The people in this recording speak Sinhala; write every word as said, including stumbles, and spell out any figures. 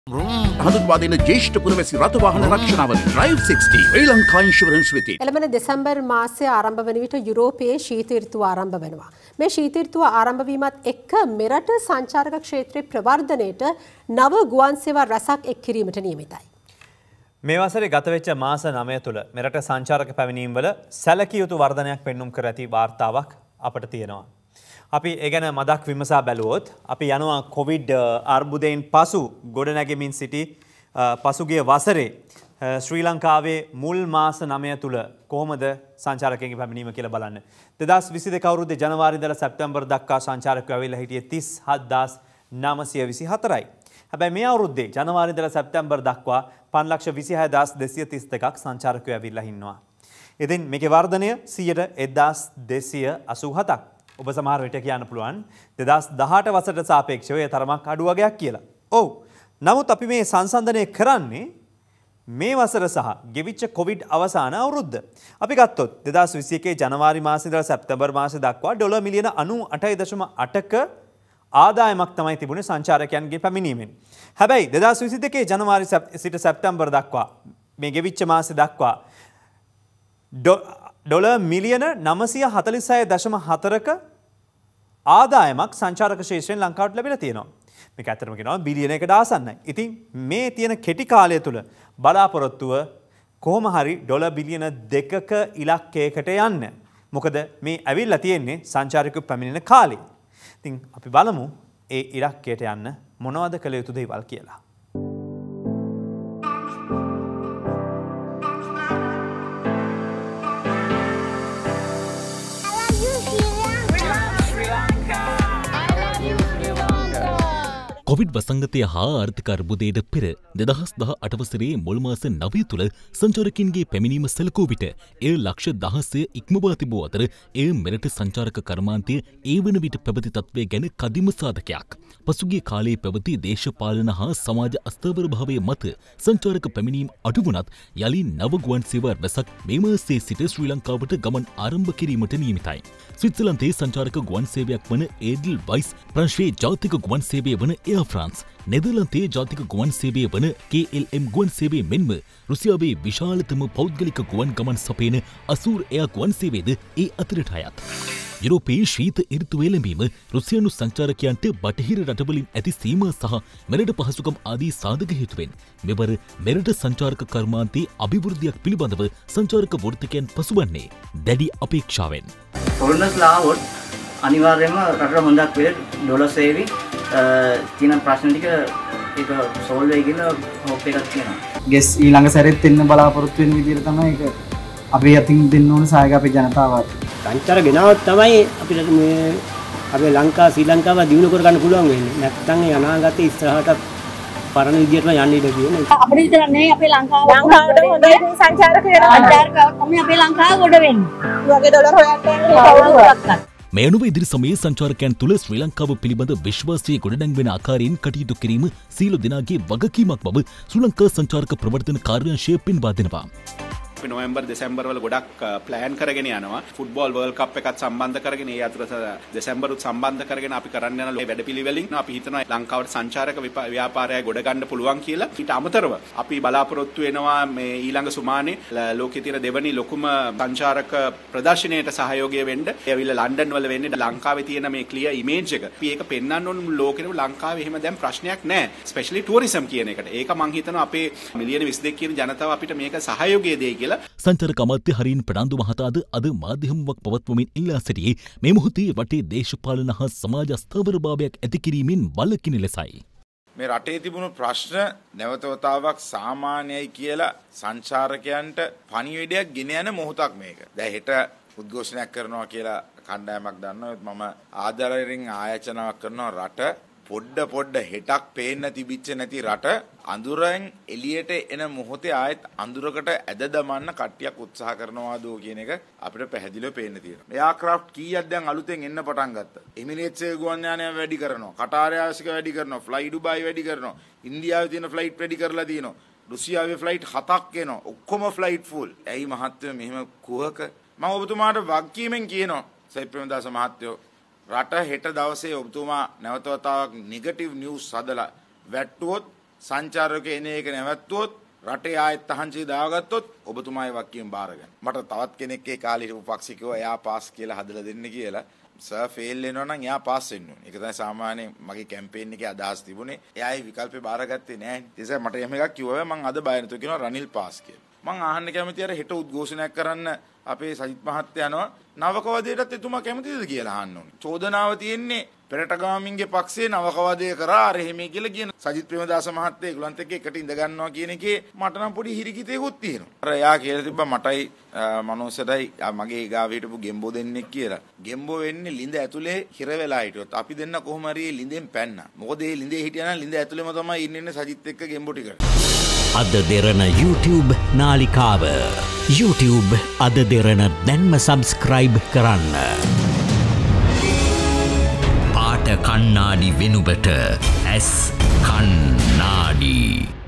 හඳුන්වාදන ජේෂ්ඨ පුරවැසි රථ වාහන රක්ෂණාවල drive sixty Sri Lanka insurance වෙතින්. එළඹෙන දෙසැම්බර් මාසයේ ආරම්භ වන විට යුරෝපයේ ශීත ඍතුව ආරම්භ වෙනවා. මේ ශීත ඍතුව ආරම්භ වීමත් එක්ක මෙරට සංචාරක ක්ෂේත්‍රයේ ප්‍රවර්ධනයට නව ගුවන් සේවා රැසක් එක් කිරීමට නියමිතයි. මේ වසරේ ගත වෙච්ච මාස නවය තුළ මෙරට සංචාරක පැමිණීම් වල සැලකිය යුතු වර්ධනයක් පෙන්눔 කර ඇති වාර්තාවක් අපට තියෙනවා. අපි ඒ ගැන මදක් විමසා බැලුවොත් අපි යනවා කොවිඩ් අර්බුදයෙන් පසු ගොඩනැගෙමින් සිටි පසුගිය වසරේ ශ්‍රී ලංකාවේ මුල් මාස නවය තුළ කොහොමද සංචාරකයන්ගේ පැමිණීම කියලා බලන්න. දෙදහස් විසි දෙක අවුරුද්දේ ජනවාරි ඉඳලා සැප්තැම්බර් දක්වා සංචාරකයෝ ඇවිල්ලා හිටියේ තිස් හත්දාස් නවසිය විසි හතරයි. හැබැයි මේ අවුරුද්දේ ජනවාරි ඉඳලා සැප්තැම්බර් දක්වා පන්ලක්ෂ විසිහය හදාස් දෙසිය තිස් දෙකක් සංචාරකයෝ ඇවිල්ලා ඉන්නවා. ඉතින් මේකේ වර්ධනය සියයට එක්දාස් දෙසිය අසූ හතක්. ඔබ සමහර විට කියන්න පුළුවන් දෙදහස් දහඅට වසරට සාපේක්ෂව ඒ තරමක් අඩු වගයක් කියලා. ඔව්. නමුත් අපි මේ සංසන්දනය කරන්නේ මේ වසර සහ ගෙවිච්ච කොවිඩ් අවසාන අවුරුද්ද. අපි ගත්තොත් දෙදහස් විසි එකේ ජනවාරි මාසයේ ඉඳලා සැප්තැම්බර් මාසය දක්වා ඩොලර් මිලියන අනූ අටයි දශම අටක ආදායමක් තමයි තිබුණේ සංචාරකයන්ගේ පැමිණීමෙන්. හැබැයි දෙදහස් විසි දෙකේ ජනවාරි සිට සැප්තැම්බර් දක්වා මේ ගෙවිච්ච මාසය දක්වා ඩොලර් මිලියන නවසිය හතළිස් හය දශම හතරක ආදායමක් සංචාරක ශේෂ්ත්‍රයෙන් ලංකාවට ලැබිලා තියෙනවා. මේක ඇත්තටම කියනවා බිලියන එකකට ආසන්නයි. ඉතින් මේ තියෙන කෙටි කාලය තුල බලාපොරොත්තුව කොහොම හරි ඩොලර් බිලියන දෙකක ඉලක්කයකට යන්න. මොකද මේ ඇවිල්ලා තියෙන්නේ සංචාරකයෝ පැමිණෙන කාලේ. ඉතින් අපි බලමු ඒ ඉලක්කයට යන්න මොනවද කළ යුතු දේවල් කියලා. කොවිඩ් වසංගතය හා ආර්ථික අර්බුදයට පෙර දෙදහස් දහ අට වසරේ මුල් මාස නවය තුළ සංචාරකින්ගේ පැමිණීම සැලකූ විට එය ලක්ෂ දහසය ඉක්මවා තිබූ අතර එය මෙරට සංචාරක කර්මාන්තය ඒ වන විට පැවති තත්ත්වය ගැන කදිම සාධකයක්. පසුගිය කාලයේ පැවති දේශපාලන හා සමාජ අස්ථාවර භාවය මත සංචාරක පැමිණීම් අඩු වුණත් යලි නව ගුවන් සේවා රැසක් මේ මාසයේ සිට ශ්‍රී ලංකාවට ගමන් ආරම්භ කිරීමට නියමිතයි. ස්විට්සර්ලන්තයේ සංචාරක ගුවන් සේවයක් වන ඒඩල් වයිස්, ප්‍රංශයේ ජාතික ගුවන් සේවය වන එයා ෆ්‍රාන්ස්, නෙදර්ලන්තයේ ජාතික ගුවන් සේවය වන කේ එල් එම් ගුවන් සේවය මෙන්ම රුසියාවේ විශාලතම පෞද්ගලික ගුවන් ගමන් සපයන අසූර් එයා ගුවන් සේවයද ඒ අතරට අයත්. යුරෝපයේ ශීත ඍතුව එළඹීම රුසියානු සංචාරකයන්ට බටහිර රටවලින් ඇති සීමා සහ මෙරට පහසුකම් ආදී සාධක හේතුවෙන් මෙවර මෙරට සංචාරක කර්මාන්තයේ අභිවෘද්ධියක් පිළිබඳව සංචාරක වෘත්තිකයන් පසුබන්නේ දැඩි අපේක්ෂාවෙන්. ෆොරනර්ස්ලා ආවොත් අනිවාර්යයෙන්ම රටට හොඳක් වෙල ඩොලර් සේවි තියෙන ප්‍රශ්න ටික ඒක සෝල්ව් වෙයි කියලා හොප් එකක් තියෙනවා. ගෙස් ඊළඟ සැරෙත් එන්න බලාපොරොත්තු වෙන විදිහට තමයි ඒක අපි අතින් දෙන්න ඕන සහායක අපේ ජනතාවට. සංචාර ගෙනාවත් තමයි අපිට මේ අපේ ලංකා ශ්‍රී ලංකාව දියුණු කර ගන්න පුළුවන් වෙන්නේ. නැත්නම් ඒ අනාගතේ ඉස්සරහට පරණ විදියටම යන්න ඉඩ තියෙනවා. අපිට විතර නෙවෙයි අපේ ලංකාව ලංකාවට හොඳ සංචාරක වෙනවා. සංචාරකව තමයි අපේ ලංකාව ගොඩ වෙන්නේ. ඒ වගේ ඩොලර් හොයන්න කවුරුත් මේ අනුව ඉදිරි සමයේ සංචාරකයන් තුළ ශ්‍රී ලංකාව පිළිබඳ විශ්වාසය ගොඩනැංවෙන ආකාරයෙන් කටයුතු කිරීම සියලු දෙනාගේ වගකීමක් බව ශ්‍රී ලංකා සංචාරක ප්‍රවර්තන කාර්යාංශය පෙන්වා දෙනවා. නොවැම්බර් දෙසැම්බර් වල ගොඩක් ප්ලෑන් කරගෙන යනවා. ෆුට්බෝල් වර්ල්ඩ් කප් එකත් සම්බන්ධ කරගෙන ඒ අතර දෙසැම්බරුත් සම්බන්ධ කරගෙන අපි කරන්න යන වැඩපිළිවෙලින් අපි හිතනවා ලංකාවට සංචාරක ව්‍යාපාරය ගොඩ ගන්න පුළුවන් කියලා. ඊට අමතරව අපි බලාපොරොත්තු වෙනවා මේ ඊළඟ සුමානේ ලෝකයේ තියෙන දෙවනි ලොකුම සංචාරක ප්‍රදර්ශනයට සහයෝගය වෙන්න. ඒ ඇවිල්ලා ලන්ඩන් වල වෙන්නේ ලංකාවේ තියෙන මේ ක්ලියර් ඉමේජ් එක. අපි ඒක පෙන්වන්න ඕන ලෝකෙට ලංකාවේ එහෙම දැන් ප්‍රශ්නයක් නැහැ. ස්පෙෂලි ටුවරිසම් කියන එකට. ඒක මං හිතනවා අපේ මිලියන විසි දෙක කියන ජනතාව අපිට මේක සහයෝගය දෙයි කියලා. සංචාරක අමාත්‍ය හරින් ප්‍රනාන්දු මහතාද අද මාධ්‍ය හමුවක් පවත්වමින් ඉල්ලා සිටියේ මේ මොහොතේ රටේ දේශපාලන හා සමාජ අස්ථාවරභාවයක් ඇති කිරීමෙන් වළකින ලෙසයි. මේ රටේ තිබුණු ප්‍රශ්න නැවතවතාවක් සාමාන්‍යයි කියලා සංචාරකයන්ට පණිවිඩයක් ගෙන යන මොහොතක් මේක. දැන් හෙට උද්ඝෝෂණයක් කරනවා කියලා කණ්ඩායමක් දන්නවා. මම ආදරයෙන් ආයාචනාවක් කරනවා රට පොඩ්ඩ පොඩ්ඩ හෙටක් පේන්න තිබිච්ච නැති රට අඳුරෙන් එළියට එන මොහොතේ ආයෙත් අඳුරකට ඇද දමන්න කට්ටියක් උත්සාහ කරනවාදෝ කියන එක අපිට පැහැදිලිව පේන්න තියෙනවා. එයාක්‍රාෆ්ට් කීයක් දැන් අලුතෙන් එන්න පටන් ගත්තා. එමිරේට්ස් ගුවන් යානය වැඩි කරනවා, කටාර් එයාසික වැඩි කරනවා, ෆ්ලයි ඩුබායි වැඩි කරනවා, ඉන්දියාවේ තියෙන ෆ්ලයිට් වැඩි කරලා තියෙනවා, රුසියාවේ ෆ්ලයිට් හතක් එනවා, ඔක්කොම ෆ්ලයිට් ෆුල්. ඇයි මහත්තයෝ මෙහෙම කුහක? මම ඔබතුමාට වගකීමෙන් කියනවා සයිප් ප්‍රේමදාස මහත්තයෝ රට හෙට දවසේ ඔබතුමා නැවත වතාවක් නෙගටිව් නිවුස් හදලා වැට්ටුවොත් සංචාරක එන එක නැවැත්තුවොත් රටේ ආයෙත් තහංචි දාගත්තොත් ඔබතුමායි වක්කීම් බාර ගන්න. මට තවත් කෙනෙක් ඒ කාලේ හිටපු පක්ෂිකව එයා පාස් කියලා හදලා දෙන්න කියලා. සර් ෆේල් වෙනවා නම් එයා පාස් වෙන්න ඕනේ. ඒක තමයි සාමාන්‍ය මගේ කැම්පේන් එකේ අදහස් තිබුණේ. එයායි විකල්පේ බාරගත්තේ නැහැ. ඒ නිසා මට එහෙම එකක් කිව්වා මම අද බය නැතුව කියනවා රනිල් පාස් කියලා. මම අහන්න කැමති අර හෙට උද්ඝෝෂණයක් කරන්න අපේ සජිත් මහත්තයා යනවා නවකවාදයටත් එතුමා කැමතිද කියලා අහන්න ඕනේ. චෝදනාව තියෙන්නේ පෙරටගාමින්ගේ පක්ෂයේ නවකවාදය කරා අර එහෙමයි කියලා කියන සජිත් ප්‍රේමදාස මහත්තයා ඒගොල්ලන්ත් එක්ක එකට ඉඳ ගන්නවා කියන එකේ මට නම් පොඩි හිරිකිතේකුත් තියෙනවා. අර එයා කියලා තිබ්බා මටයි මනෝසටයි මගේ ගාව හිටපු ගෙම්බෝ දෙන්නෙක් කියලා. ගෙම්බෝ වෙන්නේ ලිඳ ඇතුලේ හිර වෙලා හිටියොත් අපි දෙන්න කොහොම හරි ලිඳෙන් පැන්නා. මොකද ඒ ලිඳේ හිටියා නම් ලිඳ ඇතුලේම තමයි ඉන්නේ සජිත් එක්ක ගෙම්බෝ ටික. අද දෙරණ YouTube නාලිකාව YouTube අද දෙරණ දැන්ම සබස්ක්‍රයිබ් කරන්න. පාට කන්නාඩි වෙනුබට ඇස් කන්නාඩි